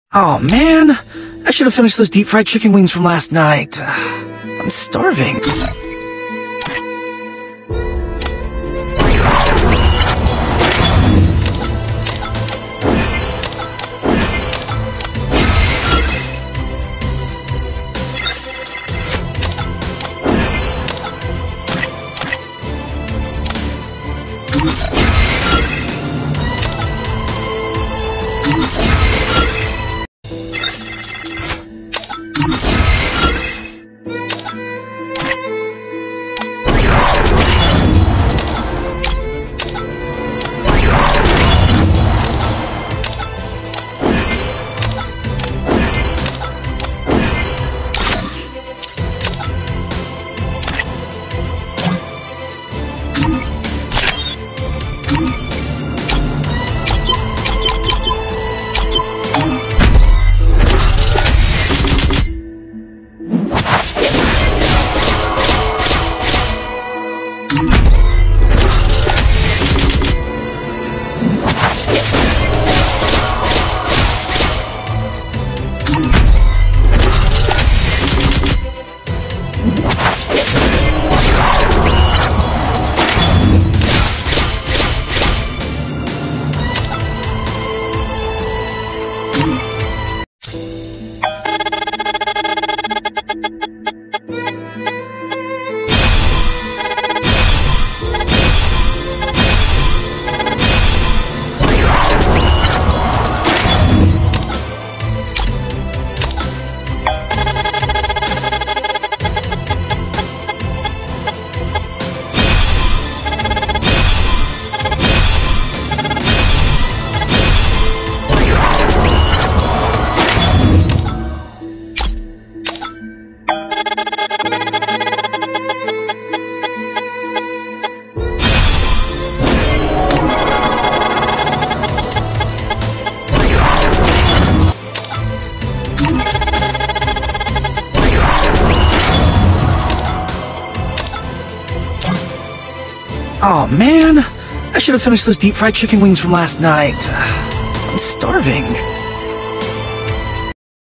Oh man, I should have finished those deep fried chicken wings from last night. I'm starving. Oh man, I should have finished those deep fried chicken wings from last night. I'm starving.